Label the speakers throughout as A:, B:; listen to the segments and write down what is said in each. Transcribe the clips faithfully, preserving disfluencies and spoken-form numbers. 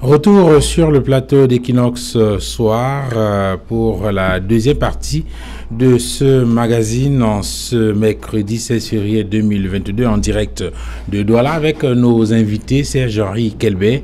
A: Retour sur le plateau d'Equinox Soir euh, pour la deuxième partie de ce magazine en ce mercredi seize février deux mille vingt-deux en direct de Douala avec nos invités Serge-Henri Kelbey,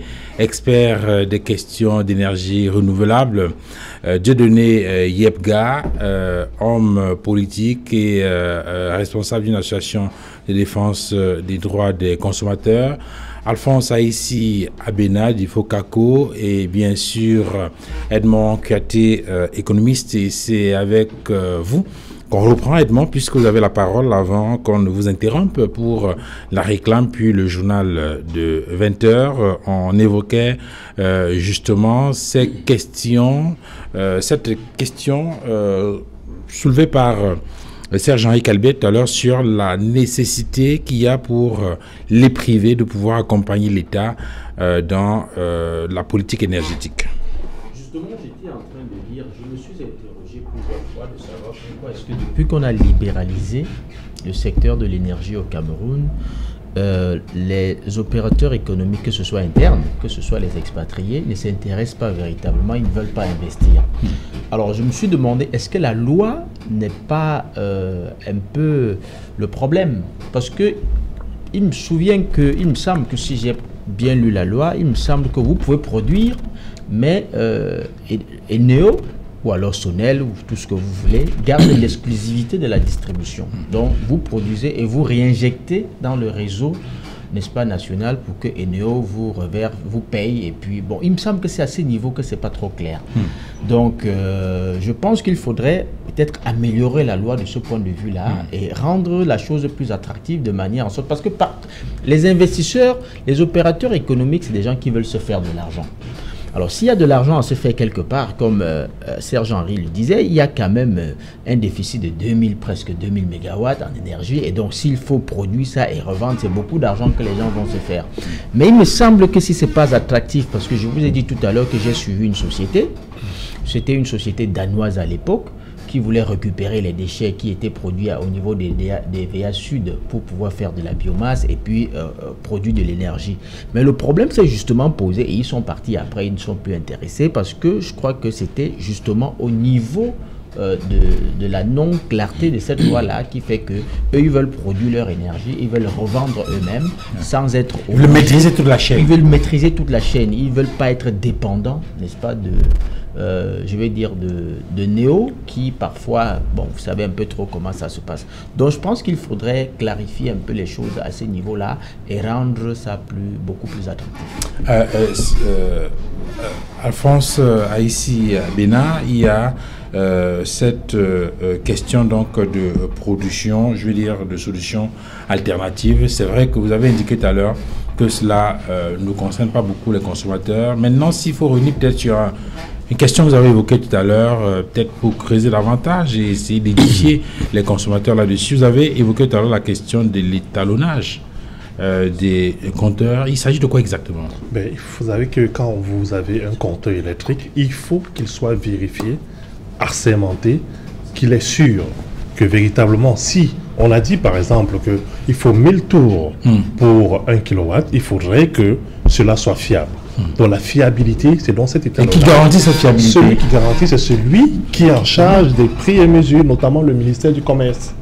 A: expert des questions d'énergie renouvelable, euh, Dieudonné euh, Yepga, euh, homme politique et euh, euh, responsable d'une association de défense des droits des consommateurs, Alphonse Aïssi Abena du Focaco et bien sûr Edmond Kouyaté, euh, économiste. Et c'est avec euh, vous qu'on reprend, Edmond, puisque vous avez la parole avant qu'on ne vous interrompe pour la réclame, puis le journal de vingt heures. On évoquait euh, justement ces questions, euh, cette question euh, soulevée par Euh, Serge-Henri Kelbey tout à l'heure sur la nécessité qu'il y a pour euh, les privés de pouvoir accompagner l'État euh, dans euh, la politique énergétique.
B: Justement, j'étais en train de lire, je me suis interrogé plusieurs fois de savoir pourquoi est-ce que depuis qu'on a libéralisé le secteur de l'énergie au Cameroun, Euh, les opérateurs économiques, que ce soit internes, que ce soit les expatriés, ne s'intéressent pas véritablement, ils ne veulent pas investir. Alors je me suis demandé, est-ce que la loi n'est pas euh, un peu le problème? Parce que il me souvient que, il me semble que si j'ai bien lu la loi, il me semble que vous pouvez produire, mais euh, Eneo ou alors Sonel, ou tout ce que vous voulez, garde l'exclusivité de la distribution. Donc, vous produisez et vous réinjectez dans le réseau, n'est-ce pas, national, pour que Eneo vous reverse, vous paye. Et puis, bon, il me semble que c'est à ce niveau que c'est pas trop clair. Hmm. Donc, euh, je pense qu'il faudrait peut-être améliorer la loi de ce point de vue-là hmm. et rendre la chose plus attractive de manière en sorte... Parce que par, les investisseurs, les opérateurs économiques, c'est des gens qui veulent se faire de l'argent. Alors, s'il y a de l'argent à se faire quelque part, comme euh, Serge-Henri le disait, il y a quand même euh, un déficit de deux mille, presque deux mille mégawatts en énergie. Et donc, s'il faut produire ça et revendre, c'est beaucoup d'argent que les gens vont se faire. Mais il me semble que si ce n'est pas attractif, parce que je vous ai dit tout à l'heure que j'ai suivi une société, c'était une société danoise à l'époque, qui voulait récupérer les déchets qui étaient produits au niveau des, des V A Sud pour pouvoir faire de la biomasse et puis euh, produire de l'énergie. Mais le problème s'est justement posé et ils sont partis après, ils ne sont plus intéressés parce que je crois que c'était justement au niveau euh, de, de la non-clarté de cette loi-là qui fait que eux ils veulent produire leur énergie, ils veulent revendre eux-mêmes sans être...
A: Ils veulent maîtriser toute la chaîne.
B: Ils veulent maîtriser toute la chaîne, ils ne veulent pas être dépendants, n'est-ce pas, de... Euh, je vais dire de, de Néo qui parfois, bon, vous savez un peu trop comment ça se passe. Donc je pense qu'il faudrait clarifier un peu les choses à ce niveau-là et rendre ça plus, beaucoup plus attractif.
A: Euh, euh, euh, Alphonse Aïssi Abena, il y a euh, cette euh, question donc de production, je veux dire de solutions alternatives. C'est vrai que vous avez indiqué tout à l'heure que cela euh, ne concerne pas beaucoup les consommateurs. Maintenant, s'il faut revenir peut-être sur un une question que vous avez évoquée tout à l'heure, euh, peut-être pour creuser davantage et essayer d'édifier les consommateurs là-dessus. Vous avez évoqué tout à l'heure la question de l'étalonnage euh, des compteurs. Il s'agit de quoi exactement?
C: Ben, vous savez que quand vous avez un compteur électrique, il faut qu'il soit vérifié, assermenté, qu'il est sûr que véritablement, si on a dit par exemple qu'il faut mille tours hmm. pour un kilowatt, il faudrait que cela soit fiable. Donc la fiabilité, c'est dans cet état.
A: Et qui garantit cette fiabilité?
C: Celui qui garantit, c'est celui qui est en charge des prix et mesures, notamment le ministère du Commerce.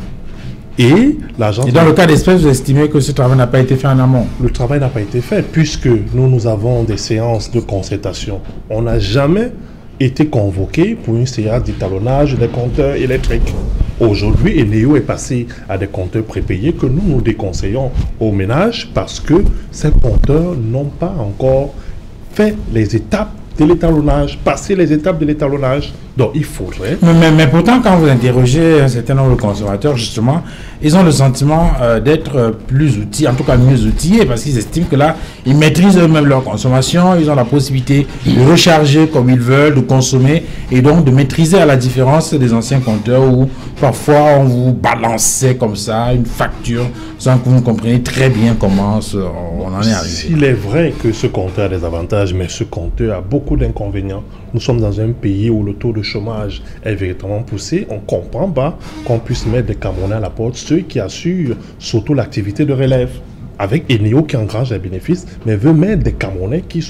C: Et l'agence...
A: Et dans le cas d'espèce, vous estimez que ce travail n'a pas été fait en amont?
C: Le travail n'a pas été fait, puisque nous, nous avons des séances de concertation. On n'a jamais été convoqué pour une séance d'étalonnage des compteurs électriques. Aujourd'hui, Eneo est passé à des compteurs prépayés que nous, nous déconseillons aux ménages parce que ces compteurs n'ont pas encore fait les étapes de l'étalonnage, passer les étapes de l'étalonnage. Donc, il faudrait...
A: Mais, mais, mais pourtant, quand vous interrogez un certain nombre de consommateurs, justement, ils ont le sentiment euh, d'être plus outillés, en tout cas mieux outillés, parce qu'ils estiment que là, ils maîtrisent eux-mêmes leur consommation, ils ont la possibilité de recharger comme ils veulent, de consommer, et donc de maîtriser à la différence des anciens compteurs où parfois on vous balançait comme ça une facture sans que vous ne compreniez très bien comment on en est arrivé.
C: S'il est vrai que ce compteur a des avantages, mais ce compteur a beaucoup d'inconvénients. Nous sommes dans un pays où le taux de chômage est véritablement poussé. On ne comprend pas qu'on puisse mettre des Camerounais à la porte, ceux qui assurent surtout l'activité de relève. Avec Eneo qui engrange des bénéfices, mais veut mettre des Camerounais qui sont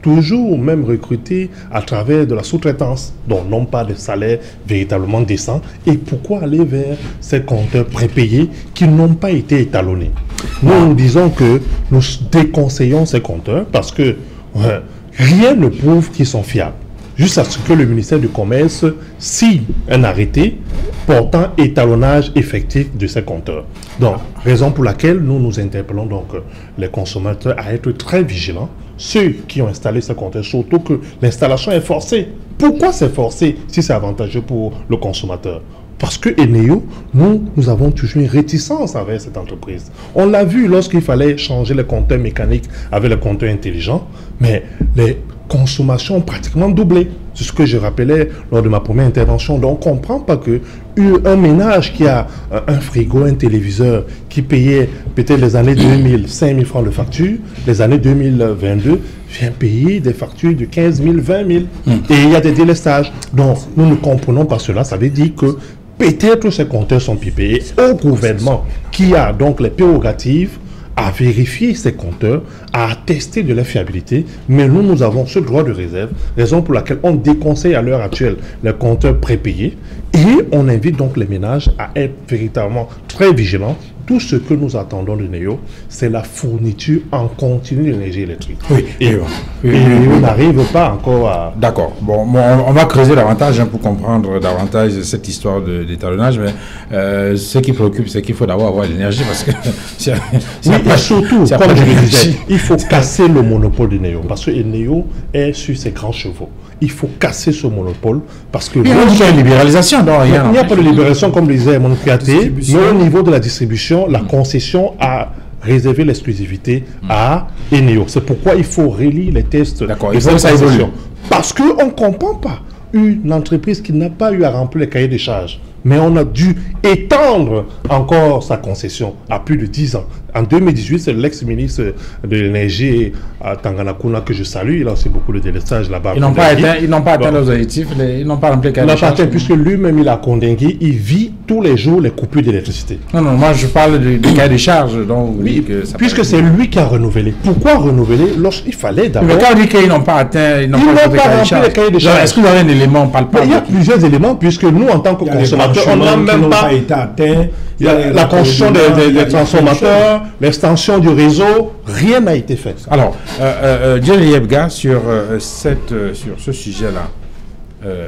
C: toujours même recrutés à travers de la sous-traitance, donc non pas de salaire véritablement décent. Et pourquoi aller vers ces compteurs prépayés qui n'ont pas été étalonnés? Nous, nous disons que nous déconseillons ces compteurs parce que ouais, rien ne prouve qu'ils sont fiables. Juste à ce que le ministère du Commerce signe un arrêté portant étalonnage effectif de ces compteurs. Donc, raison pour laquelle nous nous interpellons donc les consommateurs à être très vigilants. Ceux qui ont installé ces compteurs, surtout que l'installation est forcée. Pourquoi c'est forcé si c'est avantageux pour le consommateur? Parce que Eneo, nous, nous avons toujours une réticence envers cette entreprise. On l'a vu lorsqu'il fallait changer les compteurs mécaniques avec les compteurs intelligents, mais les consommations ont pratiquement doublé. C'est ce que je rappelais lors de ma première intervention. Donc, on ne comprend pas que un ménage qui a un frigo, un téléviseur, qui payait peut-être les années deux mille, cinq mille francs de facture, les années deux mille vingt-deux, vient payer des factures de quinze mille, vingt mille. Mmh. Et il y a des délestages. Donc, nous ne comprenons pas cela. Ça veut dire que peut-être ces compteurs sont pipés. Au gouvernement qui a donc les prérogatives à vérifier ces compteurs, à attester de leur fiabilité, mais nous, nous avons ce droit de réserve, raison pour laquelle on déconseille à l'heure actuelle les compteurs prépayés et on invite donc les ménages à être véritablement très vigilants. Tout ce que nous attendons de Neo, c'est la fourniture en continu d'énergie électrique.
A: Oui, et, et,
C: et, et Neo n'arrive pas encore à...
A: D'accord. Bon, bon, on va creuser davantage hein, pour comprendre davantage cette histoire d'étalonnage, mais euh, ce qui préoccupe, c'est qu'il faut d'abord avoir l'énergie parce que...
C: oui, et surtout, comme je le disais, il faut casser le monopole de Neo parce que Neo est sur ses grands chevaux. Il faut casser ce monopole parce que...
A: Il y a une libéralisation. Non,
C: il n'y a, a pas de libération, comme le disait mon Piaté, mais au niveau de la distribution, la concession a réservé l'exclusivité à Eneo. C'est pourquoi il faut relire les tests.
A: D'accord, il faut que ça évolue.
C: Parce qu'on ne comprend pas une entreprise qui n'a pas eu à remplir les cahiers des charges. Mais on a dû étendre encore sa concession à plus de dix ans. En deux mille dix-huit, c'est l'ex-ministre de l'énergie à Tanganakuna que je salue. Il a aussi beaucoup de délestage là-bas.
A: Ils n'ont pas atteint, ils n'ont pas atteint bon. leurs objectifs, les, ils n'ont pas rempli les cahiers
C: de charges. Atteint, puisque lui-même, il a condamné, il vit tous les jours les coupures d'électricité.
A: Non, non, moi je parle du cahier des charges. Donc,
C: oui, que ça puisque c'est lui qui a renouvelé. Pourquoi renouveler lorsqu'il fallait d'abord...
A: Mais quand on dit qu'ils n'ont pas atteint, ils n'ont pas, pas rempli les cahiers des charges. Est-ce que vous avez un élément, on parle pas?
C: Il y a plusieurs éléments, puisque nous, en tant que consommateurs, on n'a même pas été atteint. Il y a la construction des, des, des transformateurs, l'extension du réseau, rien n'a été fait.
A: Alors, euh, euh, Jerry Yebga, sur, euh, cette, euh, sur ce sujet-là, euh,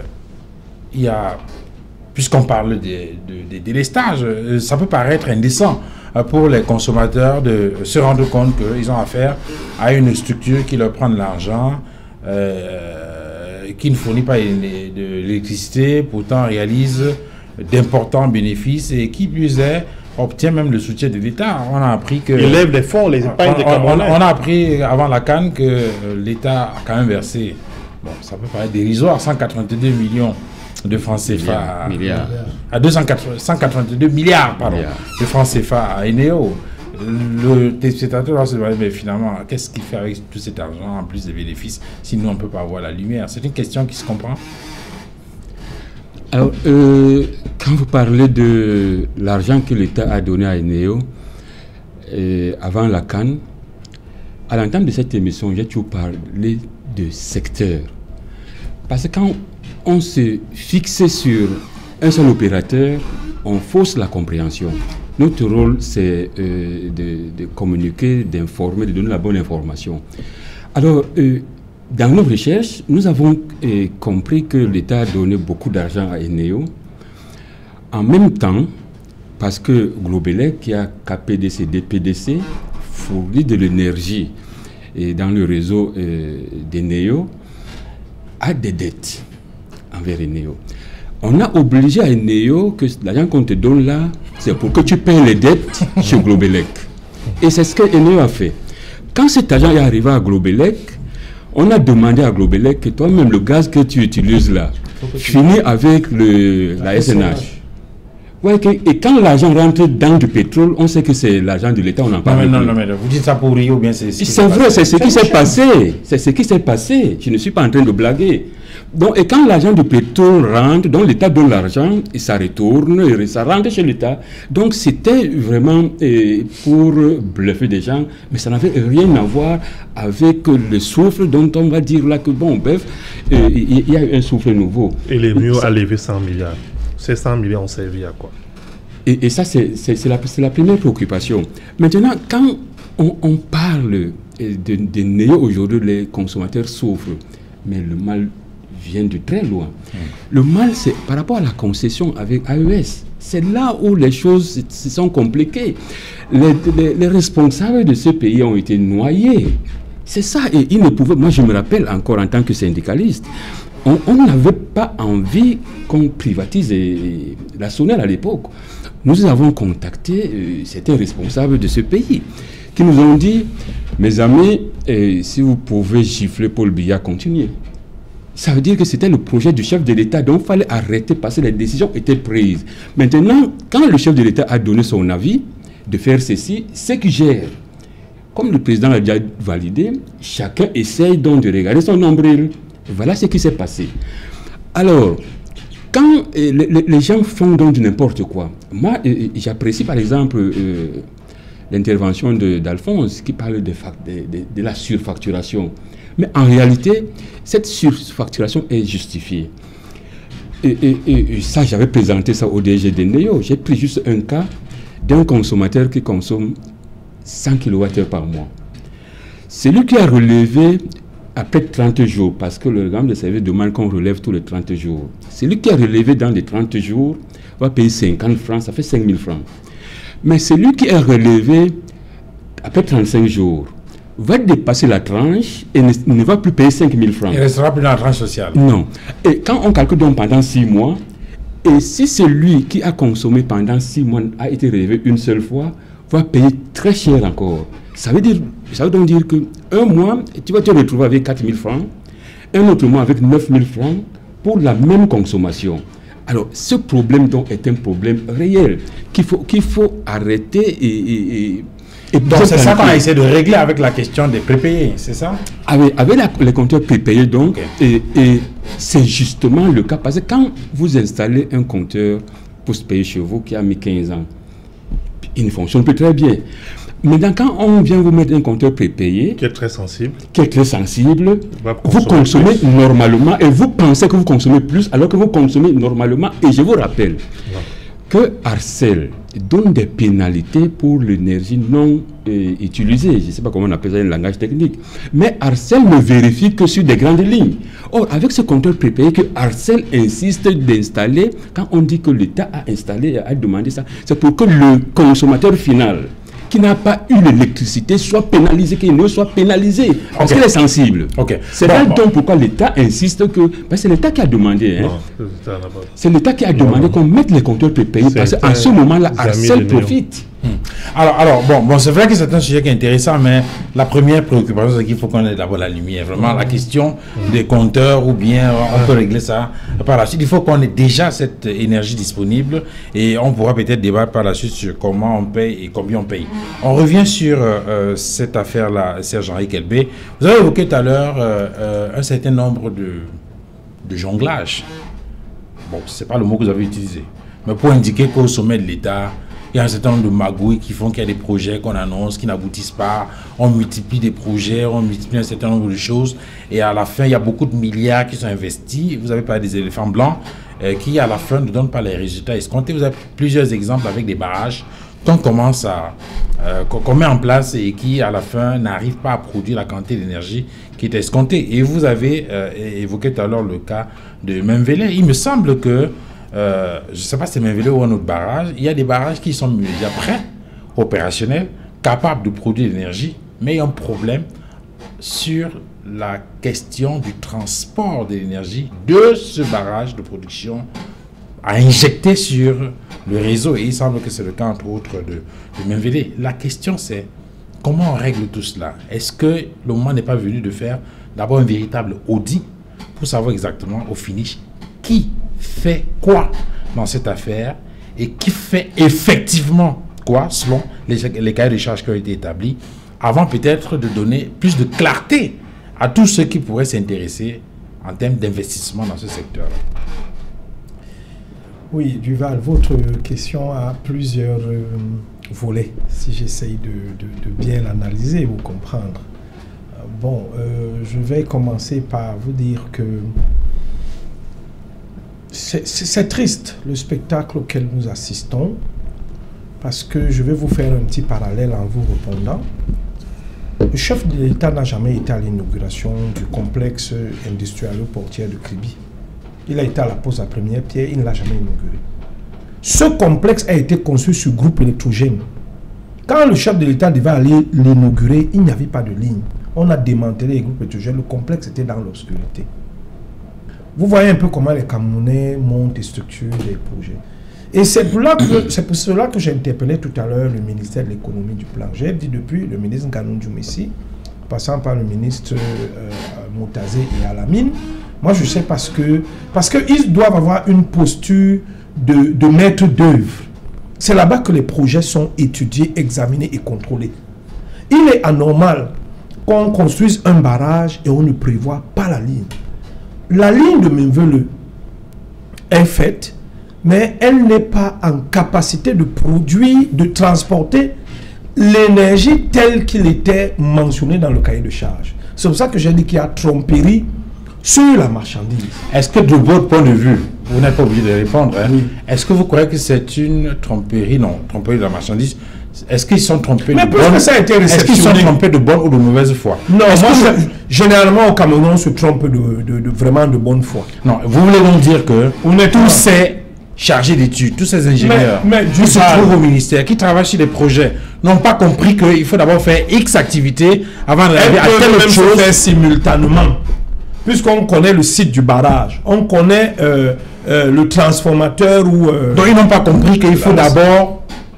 A: il y a, puisqu'on parle des, des, des délestages, ça peut paraître indécent pour les consommateurs de se rendre compte qu'ils ont affaire à une structure qui leur prend de l'argent, euh, qui ne fournit pas de l'électricité, pourtant réalise d'importants bénéfices et qui plus est obtient même le soutien de l'État. On a appris que...
C: Il lève les fonds, les épargnes des Camerounais.
A: On, on a appris avant la Cannes que l'État a quand même versé, bon, ça peut paraître dérisoire, cent quatre-vingt-deux millions de francs C F A.
B: Milliards.
A: À deux cent quatre-vingt-deux milliards, pardon, milliards. de francs C F A à Eneo. Le téléspectateur va se demander, mais finalement, qu'est-ce qu'il fait avec tout cet argent en plus des bénéfices, sinon on ne peut pas avoir la lumière? C'est une question qui se comprend.
D: Alors, euh, quand vous parlez de l'argent que l'État a donné à Eneo euh, avant la Cannes, à l'entame de cette émission, j'ai toujours parlé de secteur. Parce que quand on se fixe sur un seul opérateur, on fausse la compréhension. Notre rôle, c'est euh, de, de communiquer, d'informer, de donner la bonne information. Alors, euh, dans nos recherches, nous avons eh, compris que l'État a donné beaucoup d'argent à Eneo. En même temps, parce que Globelec, qui a K P D C, D P D C, fournit de l'énergie dans le réseau eh, d'Eneo, a des dettes envers Eneo. On a obligé à Eneo que l'argent qu'on te donne là, c'est pour que tu payes les dettes chez Globelec. Et c'est ce que Eneo a fait. Quand cet argent est arrivé à Globelec, on a demandé à Globelec que toi-même, le gaz que tu utilises là, finit avec le, la S N H. Ouais, que, et quand l'argent rentre dans du pétrole, on sait que c'est l'argent de l'État, on en parle.
A: Non, non, non, mais vous dites ça pour rire ou bien c'est...
D: C'est vrai, c'est ce qui s'est passé. C'est ce qui s'est passé. Je ne suis pas en train de blaguer. Donc, et quand l'argent du pétrole rentre, donc l'État donne l'argent, et ça retourne, et ça rentre chez l'État. Donc, c'était vraiment eh, pour bluffer des gens, mais ça n'avait rien à voir avec le souffle dont on va dire là que, bon, bref, eh, il y a eu un souffle nouveau.
C: Et les mieux à lever cent milliards. Ces cent milliards ont servi à quoi?
D: Et, et ça, c'est la, la première préoccupation. Maintenant, quand on, on parle de, de néo aujourd'hui, les consommateurs souffrent, mais le mal vient de très loin. Mmh. Le mal, c'est par rapport à la concession avec A E S. C'est là où les choses se sont compliquées. Les, les, les responsables de ce pays ont été noyés. C'est ça. Et ils ne pouvaient... Moi, je me rappelle encore en tant que syndicaliste, on n'avait pas envie qu'on privatise et, la Sonel à l'époque. Nous avons contacté euh, certains responsables de ce pays qui nous ont dit, mes amis, euh, si vous pouvez gifler Paul Biya, continuez. Ça veut dire que c'était le projet du chef de l'État, donc il fallait arrêter parce que les décisions étaient prises. Maintenant, quand le chef de l'État a donné son avis de faire ceci, c'est qui gère. Comme le président l'a déjà validé, chacun essaye donc de regarder son nombril. Voilà ce qui s'est passé. Alors, quand euh, les, les gens font donc n'importe quoi, moi, euh, j'apprécie par exemple euh, l'intervention d'Alphonse qui parle de, de, de, de la surfacturation. Mais en réalité, cette surfacturation est justifiée. Et, et, et ça, j'avais présenté ça au D G de Néo. J'ai pris juste un cas d'un consommateur qui consomme cent kilowattheures par mois. Celui qui a relevé après trente jours, parce que le programme de service demande qu'on relève tous les trente jours. Celui qui a relevé dans les trente jours va payer cinquante francs, ça fait cinq mille francs. Mais celui qui a relevé après trente-cinq jours va dépasser la tranche et ne, ne va plus payer cinq mille francs.
A: Il ne restera plus dans la tranche sociale.
D: Non. Et quand on calcule donc pendant six mois, et si celui qui a consommé pendant six mois a été relevé une seule fois, va payer très cher encore. Ça veut dire, ça veut donc dire qu'un mois, tu vas te retrouver avec quatre mille francs, un autre mois avec neuf mille francs pour la même consommation. Alors, ce problème donc est un problème réel qu'il faut, qu'il faut arrêter et... et, et
A: Et donc c'est ça qu'on a essayé de régler avec la question des prépayés, c'est ça?
D: Avec, avec la, les compteurs prépayés donc, okay. et, et c'est justement le cas, parce que quand vous installez un compteur post-payé chez vous qui a mis quinze ans, il ne fonctionne plus très bien. Maintenant, quand on vient vous mettre un compteur prépayé,
C: qui est très sensible,
D: qui est très sensible, vous consommez plus. normalement et vous pensez que vous consommez plus alors que vous consommez normalement. Et je vous rappelle ouais. que Arcel donne des pénalités pour l'énergie non euh, utilisée. Je ne sais pas comment on appelle ça un langage technique. Mais Arcel ne vérifie que sur des grandes lignes. Or, avec ce compteur prépayé que Arcel insiste d'installer, quand on dit que l'État a installé, a demandé ça, c'est pour que le consommateur final qui n'a pas eu l'électricité soit pénalisé, qu'il ne soit pénalisé, parce okay. qu'il est sensible. Okay. C'est bon, là bon. donc pourquoi l'État insiste que... C'est l'État qui a demandé. Hein. C'est l'État qui a demandé qu'on mette les compteurs prépayés, parce qu'en ce moment-là, Arcel profite.
A: Hmm. Alors, alors, bon, bon c'est vrai que c'est un sujet qui est intéressant, mais la première préoccupation, c'est qu'il faut qu'on ait d'abord la lumière. Vraiment, mmh. la question mmh. des compteurs, ou bien on peut régler ça par la suite. Il faut qu'on ait déjà cette énergie disponible et on pourra peut-être débattre par la suite sur comment on paye et combien on paye. On revient sur euh, cette affaire-là, Serge-Henri Kelbé. Vous avez évoqué tout à l'heure euh, euh, un certain nombre de, de jonglages. Bon, ce n'est pas le mot que vous avez utilisé, mais pour indiquer qu'au sommet de l'État, il y a un certain nombre de magouilles qui font qu'il y a des projets qu'on annonce, qui n'aboutissent pas. On multiplie des projets, on multiplie un certain nombre de choses. Et à la fin, il y a beaucoup de milliards qui sont investis. Vous avez parlé des éléphants blancs euh, qui, à la fin, ne donnent pas les résultats escomptés. Vous avez plusieurs exemples avec des barrages qu'on commence à... Euh, qu'on met en place et qui, à la fin, n'arrivent pas à produire la quantité d'énergie qui est escomptée. Et vous avez euh, évoqué tout à l'heure le cas de Memvele. Il me semble que Euh, je ne sais pas si c'est Memvele ou un autre barrage, il y a des barrages qui sont déjà prêts, opérationnels, capables de produire de l'énergie, mais il y a un problème sur la question du transport de l'énergie de ce barrage de production à injecter sur le réseau. Et il semble que c'est le cas, entre autres, de, de Memvele. La question, c'est comment on règle tout cela? Est-ce que le moment n'est pas venu de faire d'abord un véritable audit pour savoir exactement, au finish, qui fait quoi dans cette affaire et qui fait effectivement quoi selon les, les cahiers de charges qui ont été établis, avant peut-être de donner plus de clarté à tous ceux qui pourraient s'intéresser en termes d'investissement dans ce secteur?
E: Oui, Duval, votre question a plusieurs euh, volets, si j'essaye de, de, de bien l'analyser et vous comprendre. Euh, bon, euh, je vais commencer par vous dire que c'est triste le spectacle auquel nous assistons, parce que je vais vous faire un petit parallèle en vous répondant. Le chef de l'État n'a jamais été à l'inauguration du complexe industriel portier de Kribi. Il a été à la pose à première pierre, il ne l'a jamais inauguré. Ce complexe a été conçu sur groupe électrogène. Quand le chef de l'État devait aller l'inaugurer, il n'y avait pas de ligne. On a démantelé les groupes électrogènes, le complexe était dans l'obscurité. Vous voyez un peu comment les Camerounais montent et structurent les projets. Et c'est pour, pour cela que j'ai interpellé tout à l'heure le ministère de l'économie du plan. J'ai dit depuis le ministre Nganou Djoumessi, passant par le ministre euh, Moutazé et Alamine, moi je sais parce que parce qu'ils doivent avoir une posture de, de maître d'œuvre. C'est là-bas que les projets sont étudiés, examinés et contrôlés. Il est anormal qu'on construise un barrage et on ne prévoit pas la ligne. La ligne de Menvele est faite, mais elle n'est pas en capacité de produire, de transporter l'énergie telle qu'il était mentionné dans le cahier de charge. C'est pour ça que j'ai dit qu'il y a tromperie sur la marchandise.
A: Est-ce que de votre point de vue, vous n'êtes pas obligé de répondre, hein, oui. Est-ce que vous croyez que c'est une tromperie? Non, tromperie de la marchandise. Est-ce qu'ils sont trompés
E: mais
A: de bonne
E: ça a été
A: Est-ce qu'ils sont trompés de bonne ou de mauvaise foi?
E: Non, moi, je, généralement au Cameroun, on se trompe de, de, de vraiment de bonne foi.
A: Non, vous voulez donc dire que on est tous ces chargés d'études, tous ces ingénieurs
E: mais, mais,
A: qui se trouvent au ministère, qui travaillent sur des projets, n'ont pas compris qu'il faut d'abord faire X activités avant d'arriver à telle autre chose.
E: Faire simultanément. Puisqu'on connaît le site du barrage, on connaît euh, euh, le transformateur ou... Euh,
A: Donc ils n'ont pas compris qu'il faut d'abord...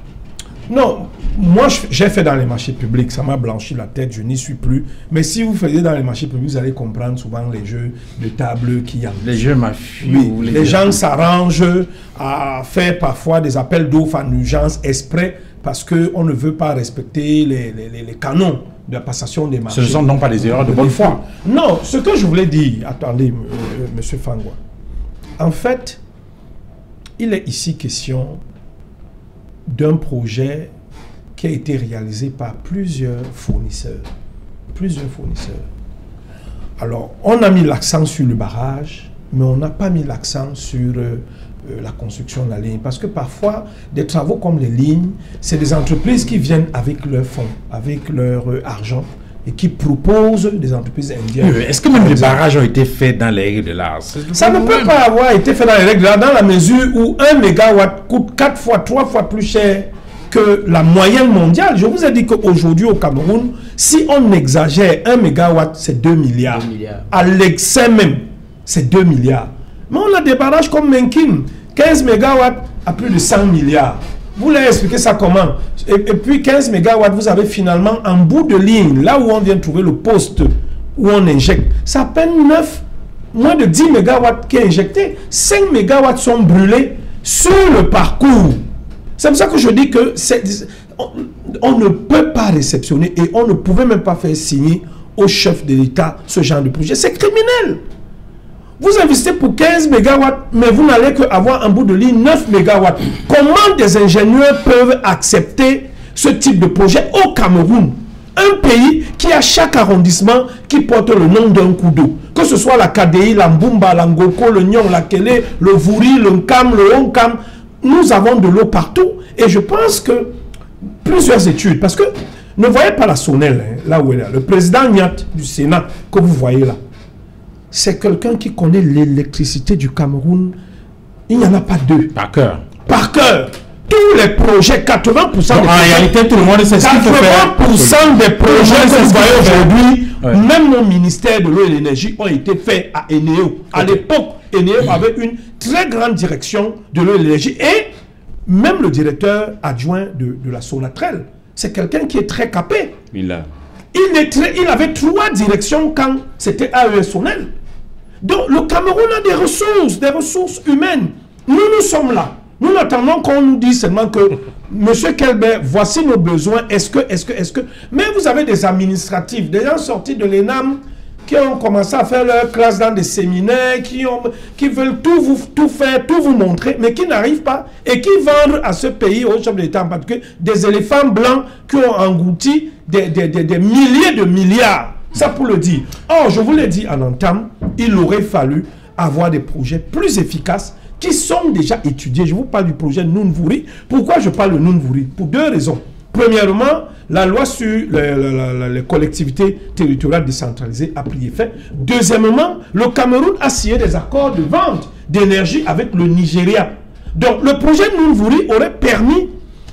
E: Non, moi j'ai fait dans les marchés publics, ça m'a blanchi la tête, je n'y suis plus. Mais si vous faisiez dans les marchés publics, vous allez comprendre souvent les jeux de table qu'il y a.
A: Les jeux mafieux.
E: Oui, les, les gens s'arrangent à faire parfois des appels d'offres en urgence exprès parce qu'on ne veut pas respecter les, les, les canons de la passation des marchés.
A: Ce ne sont donc pas des erreurs de bonne foi.
E: Non, ce que je voulais dire, attendez, euh, monsieur Fangwa. En fait, il est ici question d'un projet qui a été réalisé par plusieurs fournisseurs. Plusieurs fournisseurs. Alors, on a mis l'accent sur le barrage, mais on n'a pas mis l'accent sur euh, euh, la construction de la ligne. Parce que parfois, des travaux comme les lignes, c'est des entreprises qui viennent avec leurs fonds, avec leur euh, argent, et qui proposent des entreprises indiennes.
A: Oui, est-ce que même les barrages ont été faits dans les règles de l'art?
E: Ça ne peut pas avoir été fait dans les règles de l'art, dans la mesure où un mégawatt coûte quatre fois, trois fois plus cher que la moyenne mondiale. Je vous ai dit qu'aujourd'hui au Cameroun, si on exagère, un mégawatt, c'est deux milliards.
B: deux milliards.
E: À l'excès même, c'est deux milliards. Mais on a des barrages comme Menkin, quinze mégawatts à plus de cent milliards. Vous leur expliquez ça comment? Et, et puis quinze mégawatts, vous avez finalement en bout de ligne, là où on vient trouver le poste où on injecte, ça à peine neuf, moins de dix mégawatts qui est injecté. cinq mégawatts sont brûlés sur le parcours. C'est pour ça que je dis que on, on ne peut pas réceptionner et on ne pouvait même pas faire signer au chef de l'État ce genre de projet. C'est criminel. Vous investissez pour quinze mégawatts, mais vous n'allez qu'avoir en bout de ligne neuf mégawatts. Comment des ingénieurs peuvent accepter ce type de projet au Cameroun? Un pays qui a chaque arrondissement qui porte le nom d'un coup d'eau. Que ce soit la K D I, la Mbumba, la Ngoko, le Nyon, la Kélé, le Vouri, le Nkam, le Honkam. Nous avons de l'eau partout. Et je pense que plusieurs études, parce que ne voyez pas la Sonelle, hein, là où elle est. Le président Niat du Sénat, que vous voyez là, c'est quelqu'un qui connaît l'électricité du Cameroun. Il n'y en a pas deux.
A: Par cœur.
E: Par cœur. Tous les projets, quatre-vingts pour cent
A: Donc,
E: des
A: en
E: projets,
A: réalité, tout le monde sait ce qu'il faut faire.
E: quatre-vingts pour cent des projets que vous voyez aujourd'hui,
A: Ouais.
E: même nos ministères de l'eau et de l'énergie ont été faits à Eneo. À
A: Ok.
E: l'époque, Eneo avait une très grande direction de l'eau et de l'énergie. Et même le directeur adjoint de, de la Sonatrel, c'est quelqu'un qui est très capé.
D: Il a.
E: Il, est très, il avait trois directions quand c'était A E S Sonel. Donc le Cameroun a des ressources, des ressources humaines. Nous, nous sommes là. Nous n'attendons qu'on nous dise seulement que, Monsieur Kelbert, voici nos besoins, est-ce que, est-ce que, est-ce que... Mais vous avez des administratifs, des gens sortis de l'E N A M, qui ont commencé à faire leur classe dans des séminaires, qui, ont, qui veulent tout, vous, tout faire, tout vous montrer, mais qui n'arrivent pas et qui vendent à ce pays, au chef de l'État en particulier, des éléphants blancs qui ont englouti des, des, des, des milliers de milliards. Ça pour le dire. Or, je vous l'ai dit en entame, il aurait fallu avoir des projets plus efficaces qui sont déjà étudiés. Je vous parle du projet Nunvuri. Pourquoi je parle de Nunvuri? Pour deux raisons. Premièrement, la loi sur les, les, les collectivités territoriales décentralisées a pris effet. Deuxièmement, le Cameroun a signé des accords de vente d'énergie avec le Nigeria. Donc, le projet Nunvuri aurait permis,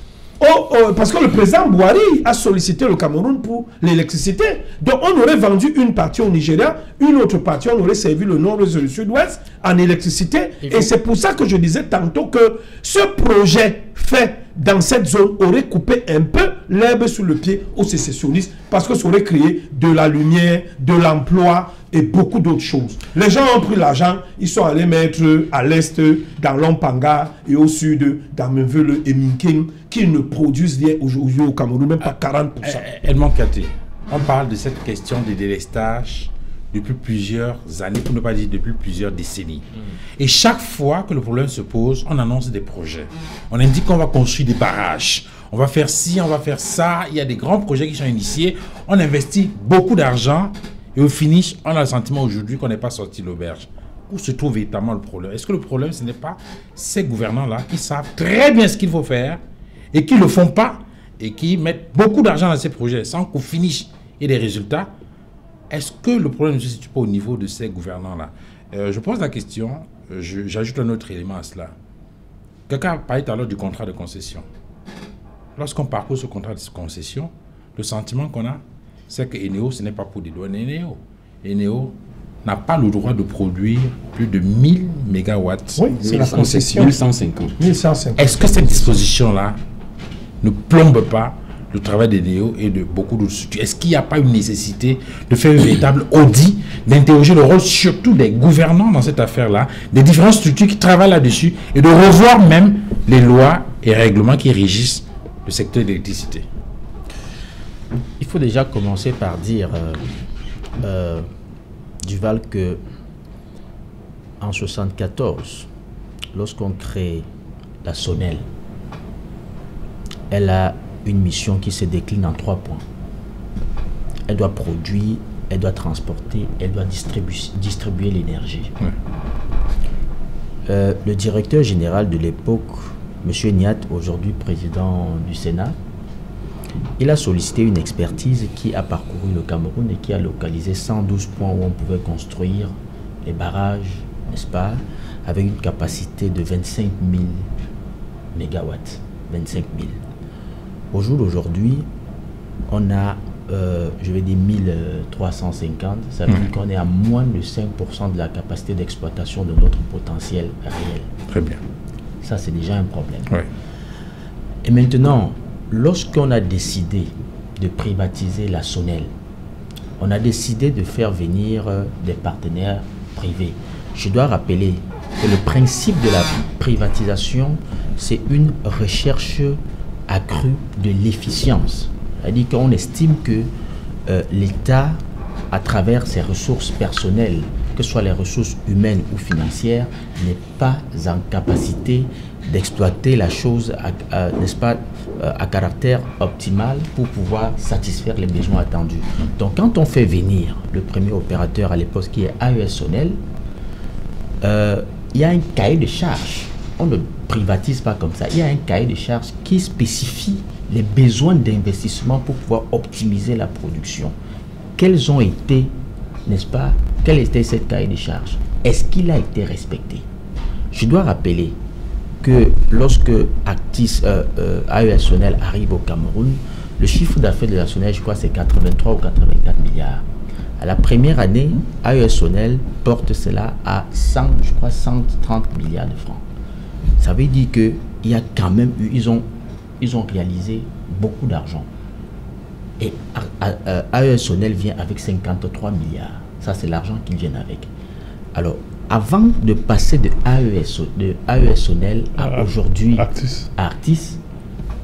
E: oh, oh, parce que le président Bouhari a sollicité le Cameroun pour l'électricité. Donc, on aurait vendu une partie au Nigeria, une autre partie, on aurait servi le nord et le sud-ouest en électricité. Et c'est pour ça que je disais tantôt que ce projet fait dans cette zone aurait coupé un peu l'herbe sous le pied aux sécessionnistes parce que ça aurait créé de la lumière, de l'emploi et beaucoup d'autres choses. Les gens ont pris l'argent, ils sont allés mettre à l'est, dans l'Ompanga et au sud, dans Menvele et Minkin, qui ne produisent rien aujourd'hui au Cameroun, même pas quarante pour cent.
A: Edmond Katé, on parle de cette question des délestages depuis plusieurs années, pour ne pas dire depuis plusieurs décennies. Mm. Et chaque fois que le problème se pose, on annonce des projets. On indique qu'on va construire des barrages. On va faire ci, on va faire ça. Il y a des grands projets qui sont initiés. On investit beaucoup d'argent et au finish, on a le sentiment aujourd'hui qu'on n'est pas sorti de l'auberge. Où se trouve véritablement le problème? Est-ce que le problème, ce n'est pas ces gouvernants-là qui savent très bien ce qu'il faut faire et qui ne le font pas et qui mettent beaucoup d'argent dans ces projets sans qu'au finish, il y ait des résultats? Est-ce que le problème ne se situe pas au niveau de ces gouvernants-là? euh, Je pose la question, euh, j'ajoute un autre élément à cela. Quelqu'un a parlé tout à l'heure du contrat de concession. Lorsqu'on parcourt ce contrat de concession, le sentiment qu'on a, c'est que Eneo, ce n'est pas pour dédouaner Eneo. Eneo n'a pas le droit de produire plus de mille mégawatts.
E: Oui, c'est la concession.
D: mille cent cinquante.
E: mille cent cinquante.
A: Est-ce que cette disposition-là ne plombe pas le travail des Néo et de beaucoup d'autres structures? Est-ce qu'il n'y a pas une nécessité de faire un véritable audit, d'interroger le rôle surtout des gouvernants dans cette affaire-là, des différentes structures qui travaillent là-dessus et de revoir même les lois et règlements qui régissent le secteur de l'électricité?
B: Il faut déjà commencer par dire, euh, euh, Duval, que en soixante-quatorze, lorsqu'on crée la SONEL, elle a une mission qui se décline en trois points. Elle doit produire, elle doit transporter, elle doit distribuer, distribuer l'énergie. Ouais. Euh, le directeur général de l'époque, M. Niat, aujourd'hui président du Sénat, il a sollicité une expertise qui a parcouru le Cameroun et qui a localisé cent douze points où on pouvait construire les barrages, n'est-ce pas, avec une capacité de vingt-cinq mille mégawatts. vingt-cinq mille. Au jour d'aujourd'hui, on a, euh, je vais dire, mille trois cent cinquante. Ça veut mmh. dire qu'on est à moins de cinq pour cent de la capacité d'exploitation de notre potentiel réel.
A: Très bien.
B: Ça, c'est déjà un problème.
A: Ouais.
B: Et maintenant, lorsqu'on a décidé de privatiser la SONEL, on a décidé de faire venir euh, des partenaires privés. Je dois rappeler que le principe de la privatisation, c'est une recherche accrue de l'efficience. C'est-à-dire qu'on estime que euh, l'État, à travers ses ressources personnelles, que ce soit les ressources humaines ou financières, n'est pas en capacité d'exploiter la chose à, à, n'est-ce pas, à caractère optimal pour pouvoir satisfaire les besoins attendus. Donc quand on fait venir le premier opérateur à l'époque qui est A E S SONEL, euh, il y a un cahier de charges. On ne privatise pas comme ça. Il y a un cahier de charges qui spécifie les besoins d'investissement pour pouvoir optimiser la production. Quels ont été, n'est-ce pas, quel était ce cahier de charges? Est-ce qu'il a été respecté? Je dois rappeler que lorsque Actis, euh, euh, A E S SONEL arrive au Cameroun, le chiffre d'affaires de la SONEL, je crois, c'est quatre-vingt-trois ou quatre-vingt-quatre milliards. À la première année, A E S SONEL porte cela à cent, je crois, cent trente milliards de francs. Ça veut dire qu'il y a quand même eu, ils ont, ils ont réalisé beaucoup d'argent. Et A E S SONEL vient avec cinquante-trois milliards. Ça, c'est l'argent qu'ils viennent avec. Alors, avant de passer de A E S, de A E S SONEL à euh, aujourd'hui
C: Actis.
B: Actis,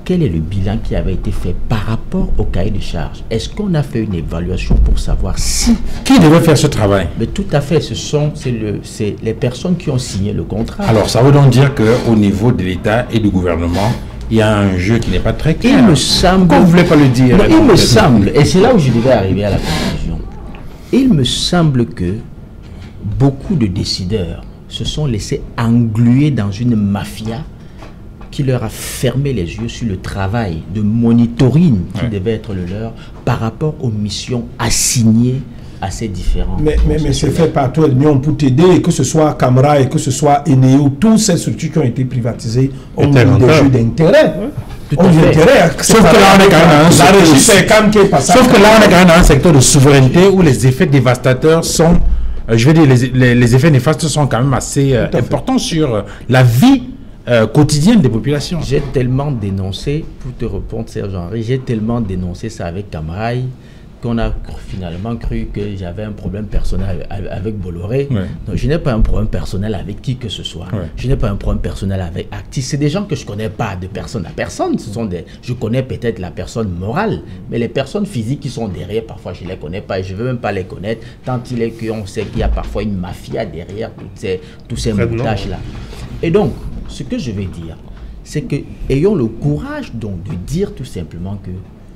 B: quel est le bilan qui avait été fait par rapport au cahier de charges? Est-ce qu'on a fait une évaluation pour savoir si...
A: Qui devait faire ce travail?
B: Mais tout à fait, ce sont c'est le, c'est les personnes qui ont signé le contrat.
A: Alors, ça veut donc dire qu'au niveau de l'État et du gouvernement, il y a un jeu qui n'est pas très clair.
B: Il me semble...
A: Pourquoi vous ne voulez pas le dire?
B: Non, il me semble, et c'est là où je devais arriver à la conclusion, il me semble que beaucoup de décideurs se sont laissés engluer dans une mafia qui leur a fermé les yeux sur le travail de monitoring qui ouais. devait être le leur par rapport aux missions assignées à ces différents...
E: Mais, mais, mais c'est fait par toi, l'Union, pour t'aider, que ce soit Camara et que ce soit Eneo, toutes ces structures qui ont été privatisées ont eu des jeux d'intérêt.
A: Ouais. Sauf que là, on est quand même dans un secteur... Sauf que là, on est quand même dans un secteur de souveraineté où les effets dévastateurs sont... Euh, je veux dire, les, les, les effets néfastes sont quand même assez euh, importants sur euh, la vie euh, quotidienne des populations.
B: J'ai tellement dénoncé, pour te répondre, Serge-Henri, j'ai tellement dénoncé ça avec Camaraï qu'on a finalement cru que j'avais un problème personnel avec Bolloré. Ouais. Donc, je n'ai pas un problème personnel avec qui que ce soit. Ouais. Je n'ai pas un problème personnel avec Actis. C'est des gens que je ne connais pas de personne à personne. Ce sont des, je connais peut-être la personne morale, mais les personnes physiques qui sont derrière, parfois je ne les connais pas et je ne veux même pas les connaître, tant il est qu'on sait qu'il y a parfois une mafia derrière toutes ces, tous ces montages-là. Et donc, ce que je vais dire, c'est que ayons le courage donc de dire tout simplement que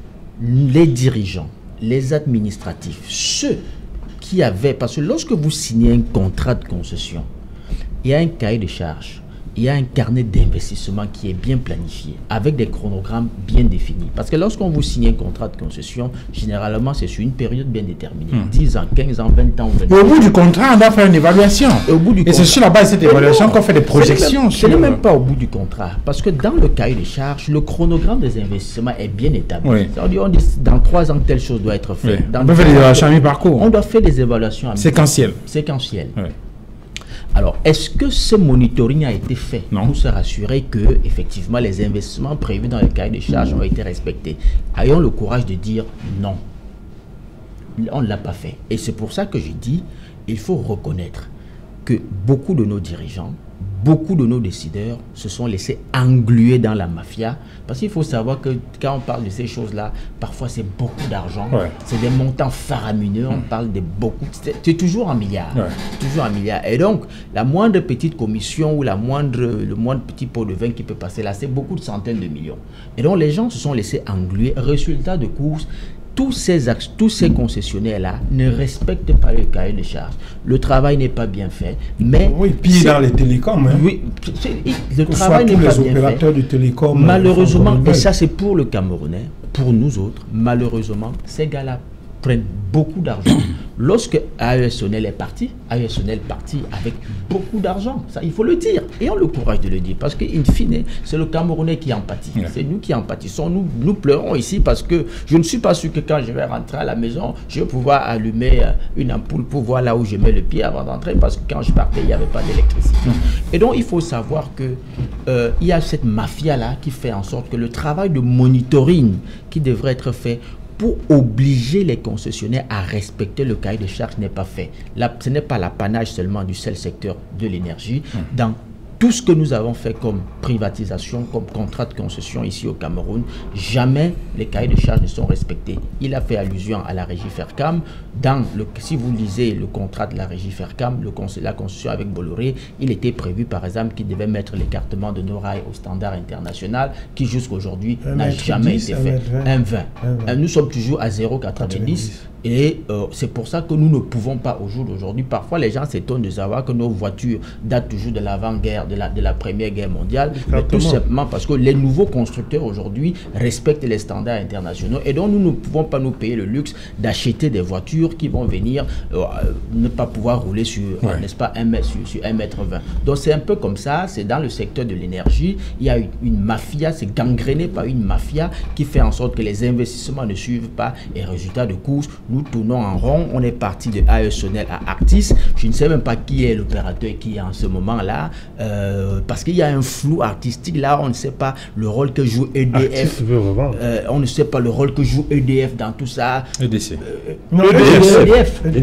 B: les dirigeants, les administratifs, ceux qui avaient... Parce que lorsque vous signez un contrat de concession, il y a un cahier de charges, il y a un carnet d'investissement qui est bien planifié, avec des chronogrammes bien définis. Parce que lorsqu'on vous signe un contrat de concession, généralement, c'est sur une période bien déterminée. Mmh. dix ans, quinze ans, vingt ans, vingt ans.
A: Et au bout du contrat, on doit faire une évaluation.
B: Et, au bout du
A: et c'est sur la base de cette évaluation qu'on fait des projections.
B: Ce n'est même pas au bout du contrat. Parce que dans le cahier de charges, le chronogramme des investissements est bien établi. Oui. C'est-à-dire, on dit, dans trois ans, telle chose doit être faite.
A: Oui. On peut faire des évaluations à mi-parcours.
B: On doit faire des évaluations à mi-parcours.
A: Séquentielles.
B: Séquentielles. Oui. Alors, est-ce que ce monitoring a été fait non. pour se rassurer que, effectivement, les investissements prévus dans le cahier de charges ont été respectés? Ayons le courage de dire non. On ne l'a pas fait. Et c'est pour ça que je dis, il faut reconnaître que beaucoup de nos dirigeants, beaucoup de nos décideurs se sont laissés engluer dans la mafia. Parce qu'il faut savoir que quand on parle de ces choses-là, parfois c'est beaucoup d'argent. Ouais. C'est des montants faramineux. On mmh. parle de beaucoup. C'est toujours un milliard. Ouais. Toujours un milliard. Et donc, la moindre petite commission ou la moindre, le moindre petit pot de vin qui peut passer là, c'est beaucoup de centaines de millions. Et donc, les gens se sont laissés engluer. Résultat de course, tous ces axes, tous ces concessionnaires-là ne respectent pas le cahier de charges. Le travail n'est pas bien fait. Mais
E: oui, puis dans les télécoms. Hein.
B: Oui, le travail n'est pas bien
E: opérateurs fait. Du télécom,
B: malheureusement, et ça c'est pour le Camerounais, pour nous autres, malheureusement, ces gars-là prennent beaucoup d'argent. Lorsque A E S Sonel est parti, A E S Sonel est parti avec beaucoup d'argent. Ça, il faut le dire. Et on a le courage de le dire. Parce qu'in fine, c'est le Camerounais qui en pâtit. Ouais. C'est nous qui en pâtissons. Nous, nous pleurons ici parce que je ne suis pas sûr que quand je vais rentrer à la maison, je vais pouvoir allumer une ampoule pour voir là où je mets le pied avant d'entrer. Parce que quand je partais, il n'y avait pas d'électricité. Ouais. Et donc, il faut savoir qu'il euh, y a cette mafia-là qui fait en sorte que le travail de monitoring qui devrait être fait pour obliger les concessionnaires à respecter le cahier de charges n'est pas fait. Là, ce n'est pas l'apanage seulement du seul secteur de l'énergie. Mmh. Dans tout ce que nous avons fait comme privatisation, comme contrat de concession ici au Cameroun, jamais les cahiers de charges ne sont respectés. Il a fait allusion à la régie Fercam. Dans le, si vous lisez le contrat de la régie Fercam, le, la concession avec Bolloré, il était prévu par exemple qu'il devait mettre l'écartement de nos rails au standard international qui jusqu'à aujourd'hui n'a jamais été fait. un vingt. Nous sommes toujours à zéro virgule quatre-vingt-dix. Et euh, c'est pour ça que nous ne pouvons pas au jour d'aujourd'hui. Parfois, les gens s'étonnent de savoir que nos voitures datent toujours de l'avant-guerre, de la, de la Première Guerre mondiale. Mais tout simplement parce que les nouveaux constructeurs aujourd'hui respectent les standards internationaux. Et donc, nous ne pouvons pas nous payer le luxe d'acheter des voitures qui vont venir euh, ne pas pouvoir rouler sur, ouais. euh, n'est-ce pas, un mètre, sur, sur un mètre vingt. Donc, c'est un peu comme ça. C'est dans le secteur de l'énergie. Il y a une, une mafia, c'est gangréné par une mafia qui fait en sorte que les investissements ne suivent pas. Et résultat de course, nous tournons en rond. On est parti de A E Sonel à Actis. Je ne sais même pas qui est l'opérateur qui est en ce moment-là, euh, parce qu'il y a un flou artistique. Là, on ne sait pas le rôle que joue E D F. Euh, on ne sait pas le rôle que joue E D F dans tout ça.
A: E D C.
B: Euh, non, E D F. E D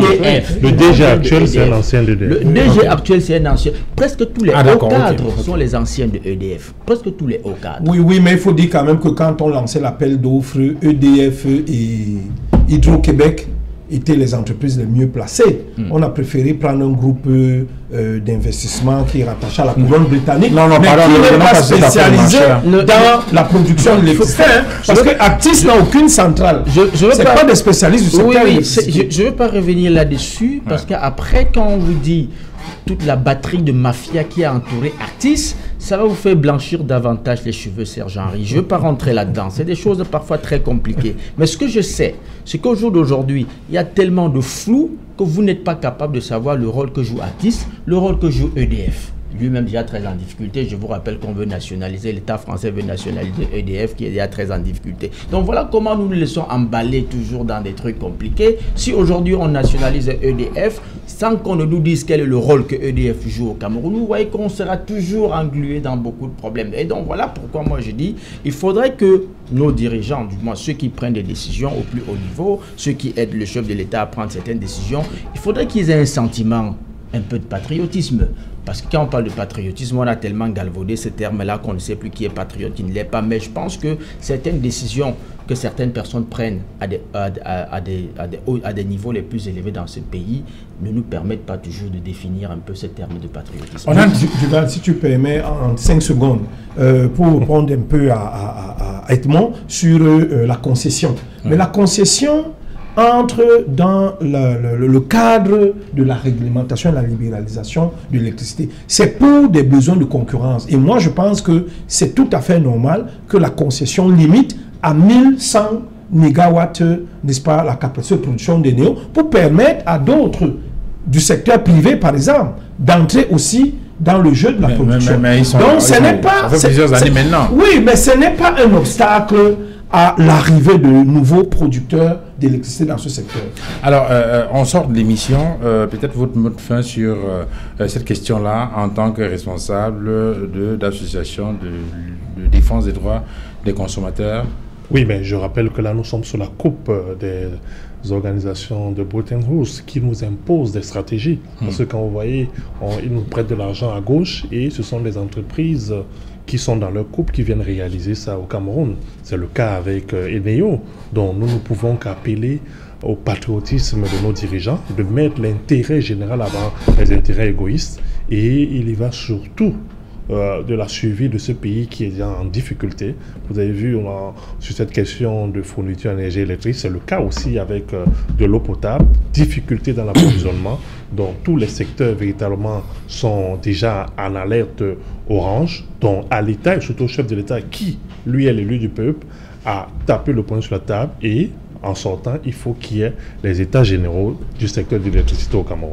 B: F.
C: Le D G actuel, c'est un ancien de E D F.
B: Le D G actuel, c'est un ancien. Presque tous les
A: ah,
B: hauts cadres
A: okay.
B: sont les anciens de E D F. Presque tous les hauts cadres.
E: Oui, oui, mais il faut dire quand même que quand on lançait l'appel d'offres, E D F et Hydro-Québec étaient les entreprises les mieux placées. Mm. On a préféré prendre un groupe euh, d'investissement qui est rattaché à la couronne britannique,
A: non, non,
E: mais
A: pardon,
E: qui n'est pas spécialisé
B: le,
E: dans le, la production de l'électricité. Hein, parce que Actis n'a aucune centrale. Je, je c'est pas, pas des spécialistes du secteur.
B: Oui, oui, je ne veux pas revenir là-dessus, parce ouais. qu'après, quand on vous dit toute la batterie de mafia qui a entouré Actis, ça va vous faire blanchir davantage les cheveux, Serge Henri. Je ne veux pas rentrer là-dedans. C'est des choses parfois très compliquées. Mais ce que je sais, c'est qu'au jour d'aujourd'hui, il y a tellement de flou que vous n'êtes pas capable de savoir le rôle que joue Actis, le rôle que joue E D F. Lui-même déjà très en difficulté. Je vous rappelle qu'on veut nationaliser, l'État français veut nationaliser E D F qui est déjà très en difficulté. Donc voilà comment nous nous laissons emballer toujours dans des trucs compliqués. Si aujourd'hui on nationalise E D F, sans qu'on ne nous dise quel est le rôle que E D F joue au Cameroun, vous voyez qu'on sera toujours englué dans beaucoup de problèmes. Et donc voilà pourquoi moi je dis, il faudrait que nos dirigeants, du moins ceux qui prennent des décisions au plus haut niveau, ceux qui aident le chef de l'État à prendre certaines décisions, il faudrait qu'ils aient un sentiment un peu de patriotisme. Parce que quand on parle de patriotisme, on a tellement galvaudé ce terme-là qu'on ne sait plus qui est patriote, qui ne l'est pas. Mais je pense que certaines décisions que certaines personnes prennent à des, à, à, à des, à des, à des niveaux les plus élevés dans ce pays ne nous permettent pas toujours de définir un peu ce terme de patriotisme.
E: On a, Duval, si tu permets, en cinq secondes, euh, pour répondre un peu à, à, à Edmond sur euh, la concession. Mmh. Mais la concession entre dans le, le, le cadre de la réglementation et la libéralisation de l'électricité. C'est pour des besoins de concurrence. Et moi, je pense que c'est tout à fait normal que la concession limite à mille cent mégawatts, n'est-ce pas, la capacité de production des néos, pour permettre à d'autres du secteur privé, par exemple, d'entrer aussi dans le jeu de la mais, production.
A: Mais, mais, mais sont,
E: Donc, ce n'est pas...
A: Ça fait plusieurs années maintenant.
E: Oui, mais ce n'est pas un obstacle à l'arrivée de nouveaux producteurs d'électricité dans ce secteur.
A: Alors, euh, on sort de l'émission. Euh, Peut-être votre mot de fin sur euh, cette question-là en tant que responsable d'association de, de, de défense des droits des consommateurs.
C: Oui, mais je rappelle que là, nous sommes sous la coupe des organisations de Bretton Woods qui nous imposent des stratégies. Mmh. Parce que quand vous voyez, on, ils nous prêtent de l'argent à gauche et ce sont des entreprises qui sont dans leur couple qui viennent réaliser ça au Cameroun. C'est le cas avec euh, Eneo, dont nous ne pouvons qu'appeler au patriotisme de nos dirigeants, de mettre l'intérêt général avant les intérêts égoïstes. Et il y va surtout euh, de la suivi de ce pays qui est en difficulté. Vous avez vu on a, sur cette question de fourniture d'énergie électrique, c'est le cas aussi avec euh, de l'eau potable, difficulté dans l'approvisionnement. Donc tous les secteurs véritablement sont déjà en alerte orange, donc à l'État et surtout au chef de l'État qui, lui, est l'élu du peuple, a tapé le poing sur la table et en sortant, il faut qu'il y ait les états généraux du secteur de l'électricité au Cameroun.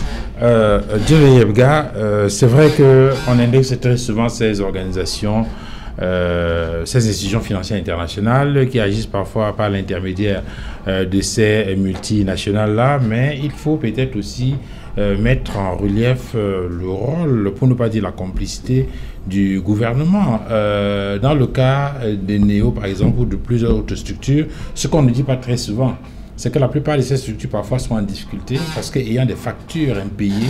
A: Euh, Djeri Yebga, euh, c'est vrai qu'on indexe très souvent ces organisations, euh, ces institutions financières internationales qui agissent parfois par l'intermédiaire euh, de ces multinationales-là, mais il faut peut-être aussi euh, mettre en relief euh, le rôle, pour ne pas dire la complicité du gouvernement. Euh, dans le cas des Néo, par exemple, ou de plusieurs autres structures, ce qu'on ne dit pas très souvent, c'est que la plupart de ces structures parfois sont en difficulté parce qu'ayant des factures impayées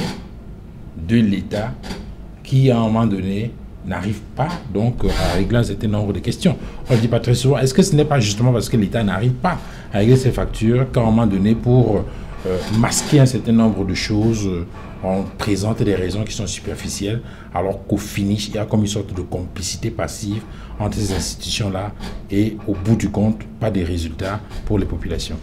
A: de l'État qui, à un moment donné, n'arrivent pas donc à régler un certain nombre de questions. On ne dit pas très souvent, est-ce que ce n'est pas justement parce que l'État n'arrive pas à régler ses factures qu'à un moment donné, pour euh, masquer un certain nombre de choses, on présente des raisons qui sont superficielles, alors qu'au finish, il y a comme une sorte de complicité passive entre ces institutions-là et au bout du compte, pas de résultats pour les populations.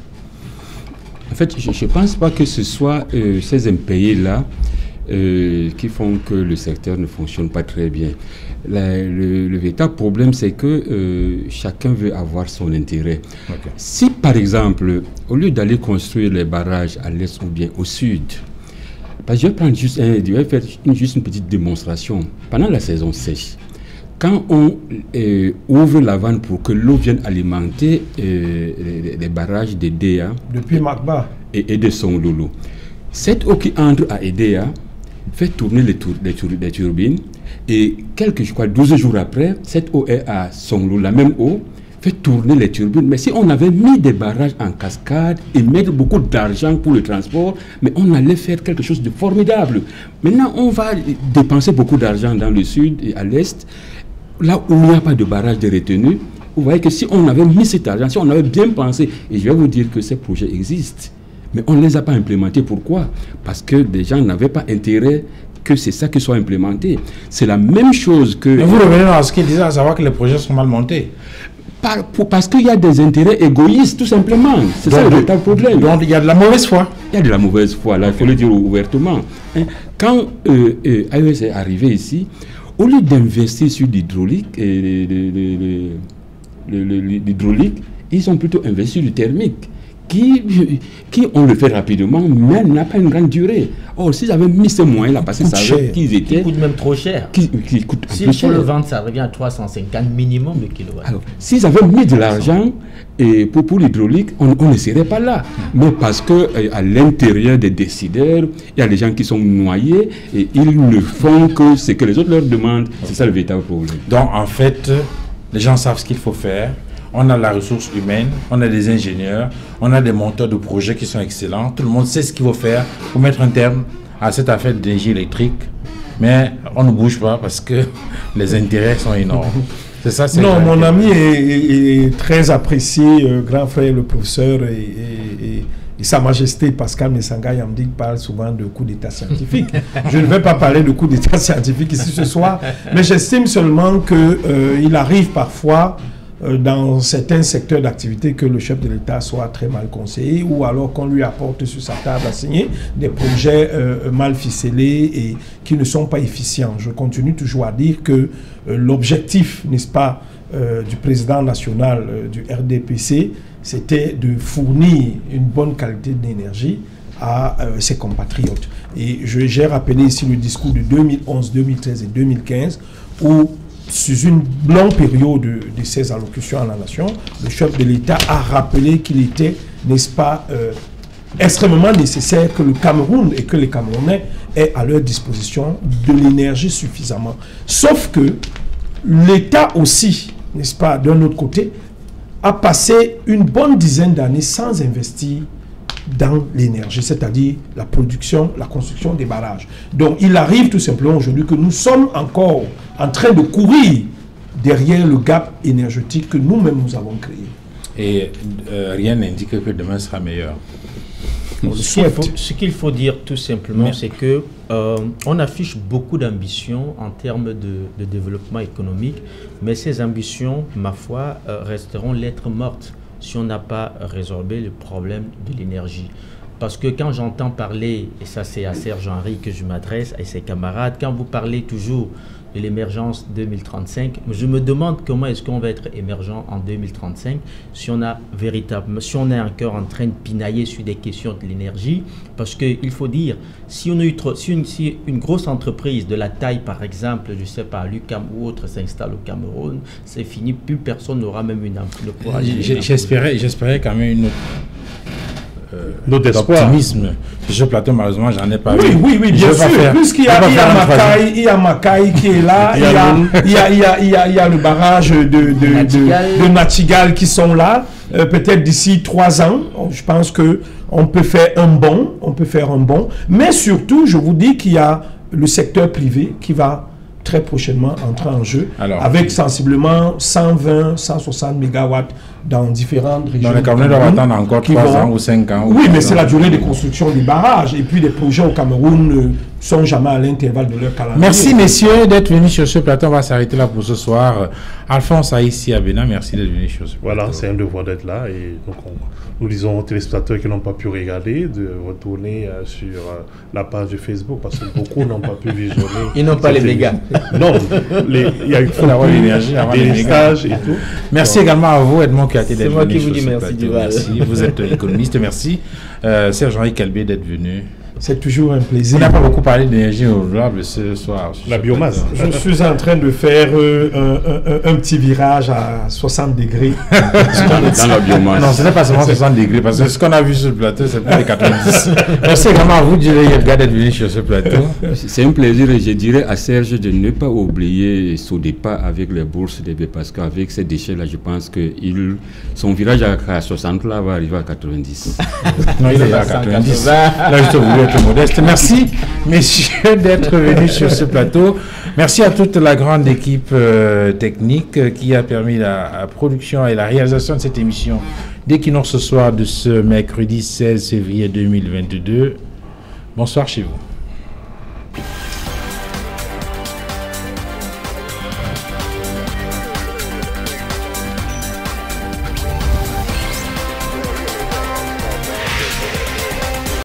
D: En fait, je ne pense pas que ce soit euh, ces impayés-là euh, qui font que le secteur ne fonctionne pas très bien. La, le, le véritable problème, c'est que euh, chacun veut avoir son intérêt. Okay. Si, par exemple, au lieu d'aller construire les barrages à l'est ou bien au sud, parce que je vais prendre juste, un, je vais faire une, juste une petite démonstration. Pendant la saison sèche, quand on euh, ouvre la vanne pour que l'eau vienne alimenter euh, les, les barrages d'Edea
E: depuis Magba
D: et, et de Songlolo, cette eau qui entre à Edea fait tourner les, tour, les, tour, les turbines, et quelques, je crois, douze jours après, cette eau est à Songlolo, la même eau fait tourner les turbines. Mais si on avait mis des barrages en cascade et mettre beaucoup d'argent pour le transport, mais on allait faire quelque chose de formidable. Maintenant, on va dépenser beaucoup d'argent dans le sud et à l'est, là où il n'y a pas de barrage de retenue. Vous voyez que si on avait mis cet argent, si on avait bien pensé, et je vais vous dire que ces projets existent, mais on ne les a pas implémentés. Pourquoi? Parce que les gens n'avaient pas intérêt que c'est ça qui soit implémenté. C'est la même chose que...
A: Mais vous revenez à ce qu'il disait, à savoir que les projets sont mal montés.
D: Par, pour, parce qu'il y a des intérêts égoïstes, tout simplement. C'est ça le véritable problème.
A: Donc il y a de la mauvaise foi.
D: Il y a de la mauvaise foi, là, il faut le dire ouvertement. Hein. Quand euh, euh, A E S est arrivé ici, au lieu d'investir sur l'hydraulique, l'hydraulique, ils ont plutôt investi sur le thermique. Qui, qui, on le fait rapidement, mais n'a pas une grande durée. Or, s'ils avaient mis ces moyens-là, parce que ça savait qu'ils étaient...
B: Qui coûte même trop cher.
D: Qui, qui coûte
B: si
D: plus cher.
B: Si le vendre, ça revient à trois cent cinquante minimum de kilowatts.
D: Alors, s'ils avaient mis de l'argent pour, pour l'hydraulique, on, on ne serait pas là. Mais parce qu'à l'intérieur des décideurs, il y a des gens qui sont noyés et ils ne font que ce que les autres leur demandent. C'est ça le véritable problème.
A: Donc, en fait, les gens savent ce qu'il faut faire. On a la ressource humaine, on a des ingénieurs, on a des monteurs de projets qui sont excellents. Tout le monde sait ce qu'il faut faire pour mettre un terme à cette affaire d'énergie électrique. Mais on ne bouge pas parce que les intérêts sont énormes. C'est ça, c'est
E: non, mon ami est, est, est très apprécié, euh, grand frère, le professeur, et, et, et, et Sa Majesté Pascal Messanga Yamdik parle souvent de coup d'état scientifique. Je ne vais pas parler de coup d'état scientifique ici ce soir, mais j'estime seulement qu'il euh, arrive parfois dans certains secteurs d'activité que le chef de l'État soit très mal conseillé, ou alors qu'on lui apporte sur sa table à signer des projets euh, mal ficelés et qui ne sont pas efficients. Je continue toujours à dire que euh, l'objectif, n'est-ce pas, euh, du président national euh, du R D P C, c'était de fournir une bonne qualité d'énergie à euh, ses compatriotes. Et j'ai rappelé ici le discours de deux mille onze, deux mille treize et deux mille quinze, où sur une longue période de, de ses allocutions à la nation, le chef de l'État a rappelé qu'il était, n'est-ce pas, euh, extrêmement nécessaire que le Cameroun et que les Camerounais aient à leur disposition de l'énergie suffisamment. Sauf que l'État aussi, n'est-ce pas, d'un autre côté, a passé une bonne dizaine d'années sans investir dans l'énergie, c'est-à-dire la production, la construction des barrages. Donc il arrive tout simplement aujourd'hui que nous sommes encore en train de courir derrière le gap énergétique que nous-mêmes nous avons créé.
A: Et euh, rien n'indique que demain sera meilleur.
B: On ce qu'il faut, ce qu'il faut dire tout simplement, c'est que euh, on affiche beaucoup d'ambitions en termes de, de développement économique, mais ces ambitions, ma foi, euh, resteront lettres mortes si on n'a pas résorbé le problème de l'énergie. Parce que quand j'entends parler, et ça c'est à Serge Henry que je m'adresse, et ses camarades, quand vous parlez toujours de l'émergence deux mille trente-cinq, je me demande comment est-ce qu'on va être émergent en deux mille trente-cinq si on a véritablement, si on est encore en train de pinailler sur des questions de l'énergie, parce qu'il faut dire, si, on a eu trop, si, une, si une grosse entreprise de la taille, par exemple, je ne sais pas, Lucam ou autre s'installe au Cameroun, c'est fini, plus personne n'aura même une le courage.
A: J'espérais, j'espérais quand même une autre Euh,
C: d'optimisme.
A: Je plateau, malheureusement, j'en ai pas
E: oui,
A: vu.
E: Oui, oui, bien sûr. Puisqu'il y a, il y a Macaï, il y a Macaï qui est là, il y a, il y a, il y a, il y a, il y a le barrage de, de, de, de, de Natigal qui sont là. Euh, peut-être d'ici trois ans, je pense que on peut faire un bond, on peut faire un bond. Mais surtout, je vous dis qu'il y a le secteur privé qui va très prochainement entrer en jeu. Alors, avec sensiblement cent vingt, cent soixante mégawatts dans différentes régions.
A: Dans les Camerounais doivent attendre encore trois ans ou cinq ans.
E: Oui, mais c'est la durée de construction des barrages. Et puis les projets au Cameroun ne sont jamais à l'intervalle de leur calendrier.
A: Merci messieurs d'être venus sur ce plateau. On va s'arrêter là pour ce soir. Alphonse Aïssi Abena, merci d'être venu sur ce plateau.
C: Voilà, c'est un devoir d'être là. Et donc on, nous disons aux téléspectateurs qui n'ont pas pu regarder de retourner euh, sur euh, la page de Facebook parce que beaucoup n'ont pas pu visionner.
B: Ils n'ont pas les mégas.
C: Non, les, il y a eu
A: l'énergie,
C: des stages et tout.
A: Merci donc, également à vous, Edmond Kiaté, d'être venu.
B: C'est moi qui vous dis merci, Duval.
A: Merci, vous êtes économiste, merci. Euh, Serge-Henri Calbé d'être venu.
E: C'est toujours un plaisir.
A: On n'a pas beaucoup parlé d'énergie renouvelable ce soir.
C: La biomasse.
E: Je suis en train de faire euh, un, un, un petit virage à soixante degrés.
D: Dans la biomasse.
A: Non, ce n'est pas seulement soixante degrés, parce que ce qu'on a vu sur le plateau, c'est plus les quatre-vingt-dix. Merci vraiment à vous, Yedgar, d'être venu sur ce plateau.
D: C'est un plaisir et je dirais à Serge de ne pas oublier son départ avec les bourses de B, parce qu'avec ces déchets-là, je pense que il, son virage à soixante là va arriver à quatre-vingt-dix.
A: Non, il est à quatre-vingt-dix. Là, je te voulais être modeste. Merci, messieurs, d'être venus sur ce plateau. Merci à toute la grande équipe euh, technique euh, qui a permis la, la production et la réalisation de cette émission d'Equinox ce soir de ce mercredi seize février deux mille vingt-deux. Bonsoir chez vous.